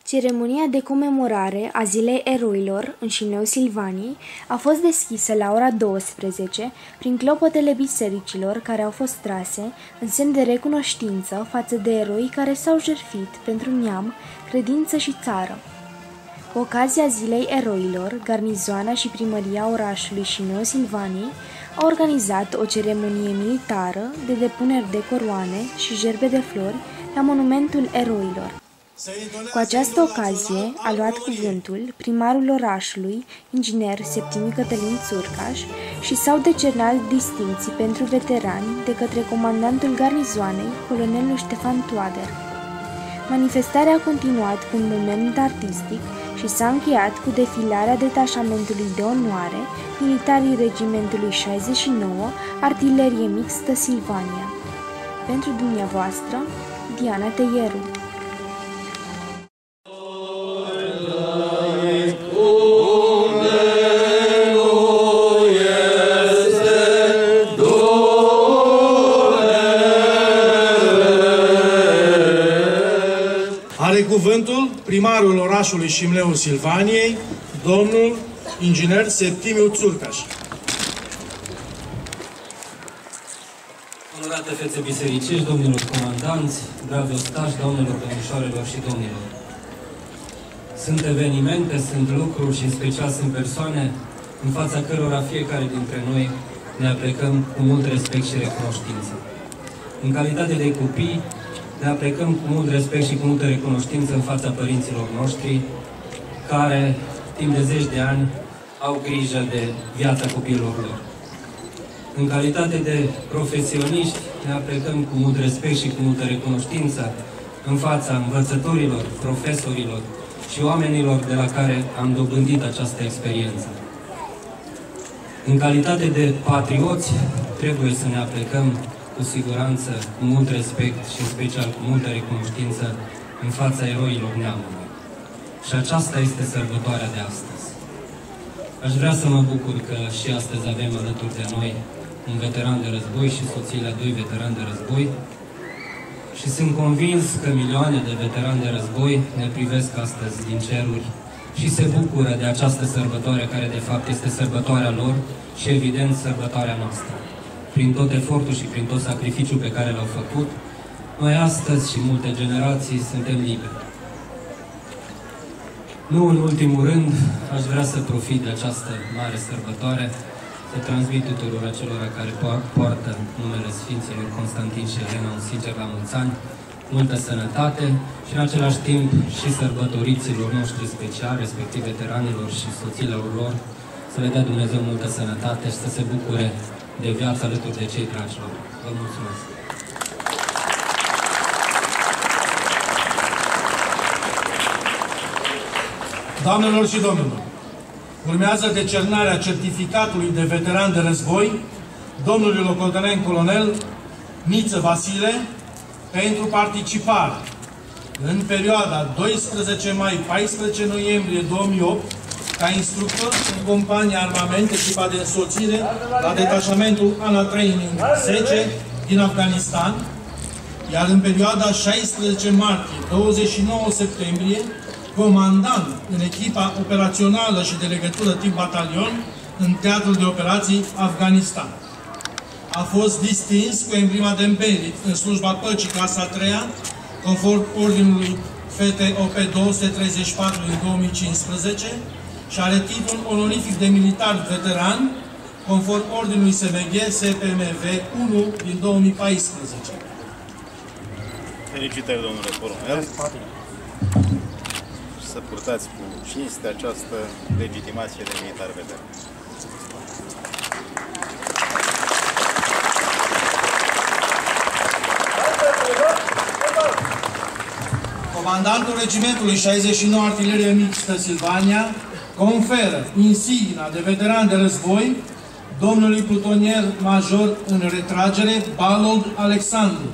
Ceremonia de comemorare a Zilei Eroilor în Șimleul Silvaniei a fost deschisă la ora 12 prin clopotele bisericilor care au fost trase în semn de recunoștință față de eroii care s-au jertfit pentru neam, credință și țară. Cu ocazia Zilei Eroilor, garnizoana și primăria orașului Șimleul Silvaniei au organizat o ceremonie militară de depuneri de coroane și gerbe de flori la monumentul eroilor. Cu această ocazie a luat cuvântul primarul orașului, inginer Septimiu Cătălin Țurcaș, și s-au decernat distincții pentru veterani de către comandantul garnizoanei, colonelul Ștefan Toader. Manifestarea a continuat cu un moment artistic și s-a încheiat cu defilarea detașamentului de onoare, militarii regimentului 69, artilerie mixtă Silvania. Pentru dumneavoastră, Diana Teieru. Are cuvântul primarul orașului Șimleul Silvaniei, domnul inginer Septimiu Țurcaș. Onorate fețe bisericești, domnilor comandanți, bravi ostași, doamnelor, domnișoarelor și domnilor. Sunt evenimente, sunt lucruri și în special sunt persoane în fața cărora fiecare dintre noi ne aplecăm cu mult respect și recunoștință. În calitate de copii, ne aplecăm cu mult respect și cu multă recunoștință în fața părinților noștri, care, timp de 10 de ani, au grijă de viața copiilor lor. În calitate de profesioniști, ne aplecăm cu mult respect și cu multă recunoștință în fața învățătorilor, profesorilor și oamenilor de la care am dobândit această experiență. În calitate de patrioți, trebuie să ne aplecăm cu siguranță, cu mult respect și în special cu multă recunoștință în fața eroilor neamului. Și aceasta este sărbătoarea de astăzi. Aș vrea să mă bucur că și astăzi avem alături de noi un veteran de război și soțiile a 2 veterani de război și sunt convins că milioane de veterani de război ne privesc astăzi din ceruri și se bucură de această sărbătoare care de fapt este sărbătoarea lor și evident sărbătoarea noastră. Prin tot efortul și prin tot sacrificiul pe care l-au făcut, noi astăzi și multe generații suntem liberi. Nu în ultimul rând, aș vrea să profit de această mare sărbătoare, să transmit tuturor acelora care poartă numele Sfinților Constantin și Elena un sincer la mulți ani, multă sănătate și în același timp și sărbătoriților noștri speciali, respectiv veteranilor și soțiilor lor, să le dea Dumnezeu multă sănătate și să se bucure de viață alături de cei dragi lor. Vă mulțumesc! Doamnelor și domnilor, urmează decernarea certificatului de veteran de război domnului locotenent colonel Niță Vasile pentru participare în perioada 12 mai-14 noiembrie 2008 ca instructor în compania armament echipa de însoțire la detașamentul ANA Training 10 din Afganistan, iar în perioada 16 martie-29 septembrie comandant în echipa operațională și de legătură tip batalion în teatrul de operații Afganistan. A fost distins cu emblema de merit în slujba păcii clasa 3-a, conform ordinului FTOP 234 din 2015 și are titlul onorific de militar veteran, conform ordinului SMG SPMV 1 din 2014. Felicitări, domnule colonel! Să purtați cu cinste această legitimație de militar veteran. Comandantul regimentului 69 Artilerie Mixtă Silvania conferă insignia de veteran de război domnului plutonier major în retragere Balold Alexandru.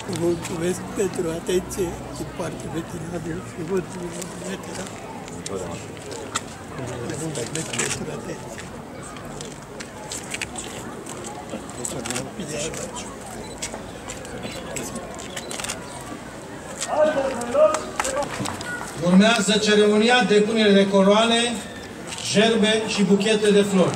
Vă mulțumesc pentru atenție din partea veteranilor și mulțumesc veteran. Mulțumesc pentru atenție. Urmează ceremonia de punere de coroane, gerbe și buchete de flori.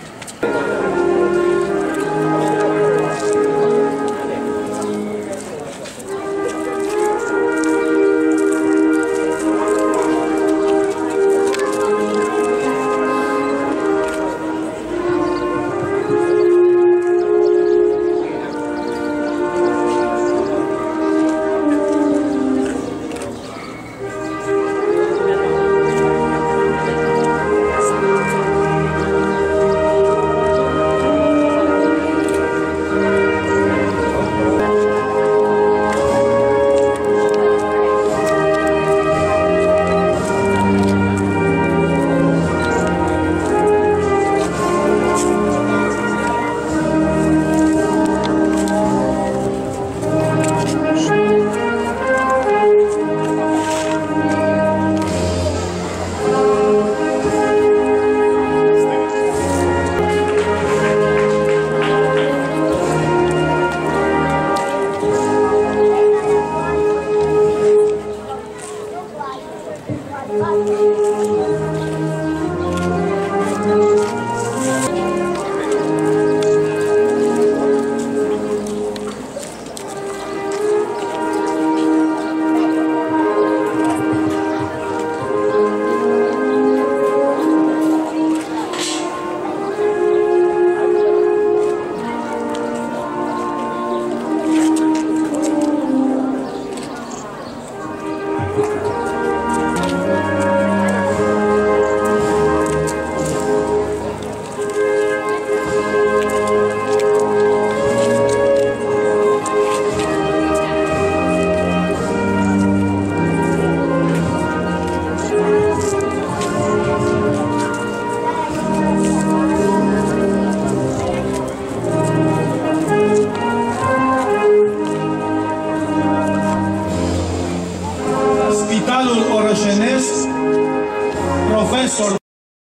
Profesor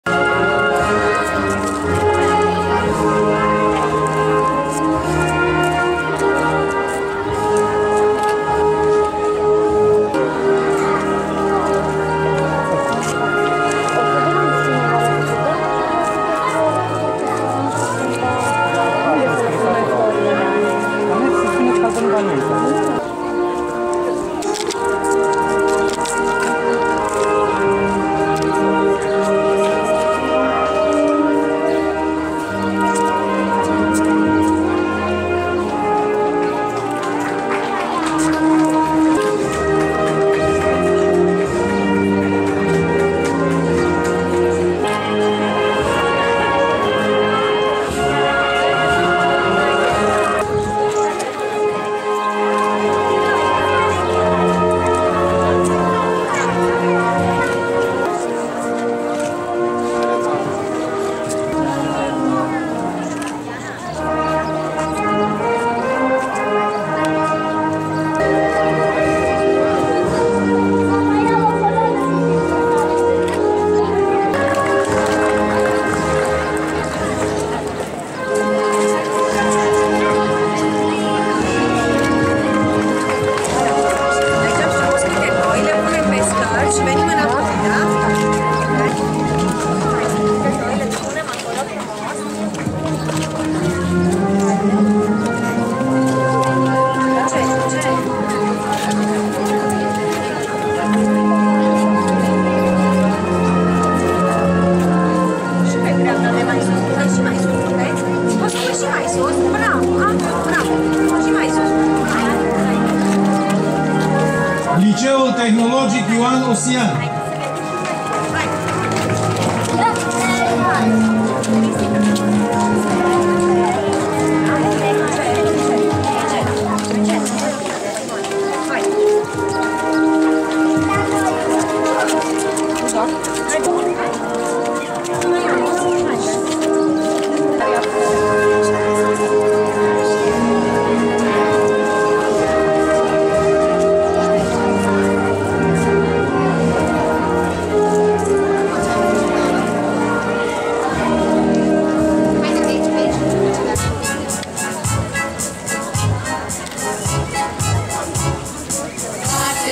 Liceul Tehnologic Ioan Osian.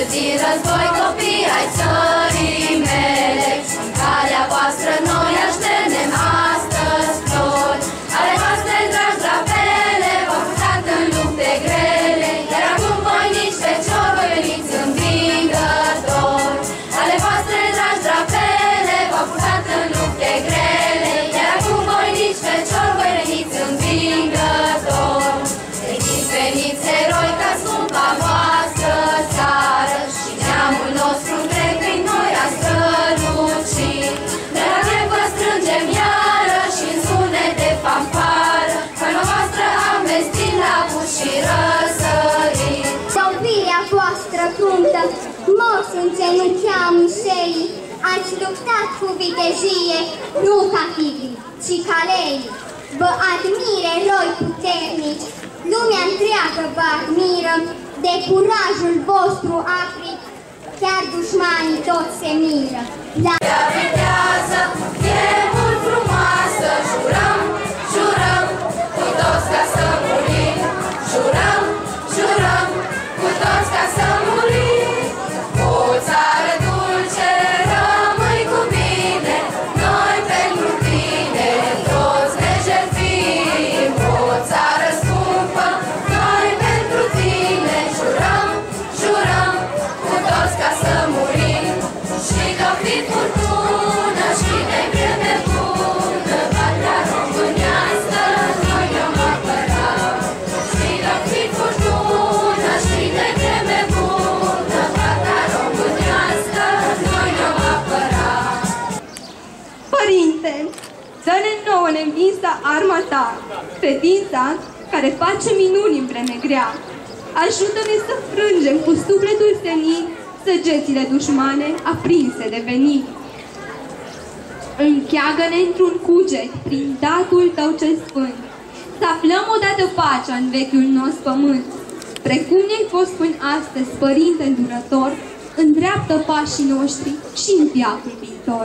din război, copii ai țării mele, în calea voastră noi așteptăm astăzi flori. Ale voastre dragi drapele v-au purtat în lupte grele, iar acum voinici feciori, voi veniți învingători. Ale voastre dragi drapele v-au purtat în lupte grele, iar acum voinici feciori, voi veniți învingători. Veniți eroi ca scumpa voastră țară, și neamul nostru întreg prin noi a strălucit. De la greu vă strângem iară și în sunet de fanfară, faima voastră am vestit la bun și răsărit. Sauvirea voastră cruntă, mors înțenucheam mișeii, ați luptat cu vitejie, nu ca tigri, ci ca lei. Vă admire eroi puternici, lumea întreagă vă admiră, de curajul vostru acri, chiar dușmanii toți se miră. Ea vitează, e mult frumoasă, jurăm, jurăm, cu toți ca să murim. Jurăm, jurăm, cu toți ca să murim. O țară dulce, rămâi cu bine, noi pentru tine toți ne jertfim. O țară scumpă, noi pentru tine jurăm, jurăm, cu toți ca să murim. Și că-o fi furtună și de vreme bună, patria românească noi ne-om apăra. Și că-o fi furtună și de vreme bună, patria românească noi ne-om apăra. Părinte, dă-ne nouă neînvinsă arma ta, credința care face minuni în vreme grea. Ajută-ne să frângem cu sufletul senin săgețile dușmane aprinse de venit. Încheagă-ne într-un cuget prin datul tău cel sfânt, să aflăm odată pacea în vechiul nostru pământ. Precum ne-ai fost până astăzi, Părinte îndurător, îndreaptă pașii noștri și în viacul viitor.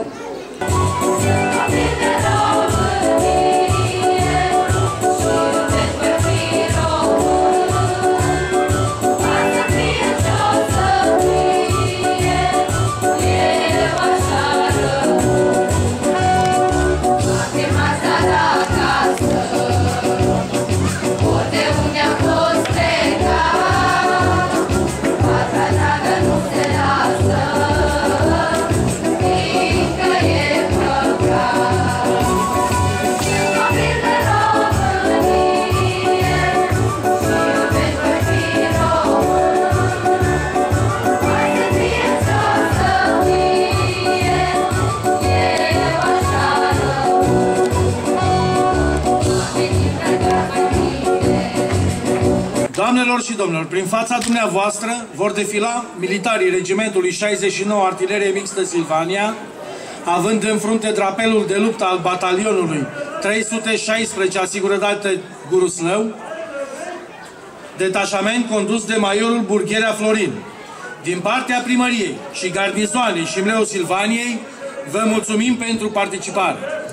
Doamnelor și domnilor, prin fața dumneavoastră vor defila militarii Regimentului 69 Artilerie Mixtă Silvania, având în frunte drapelul de luptă al batalionului 316 Asigurătate Guruslău, detașament condus de majorul Burgherea Florin. Din partea primăriei și garnizoanei Șimleu Silvaniei, vă mulțumim pentru participare.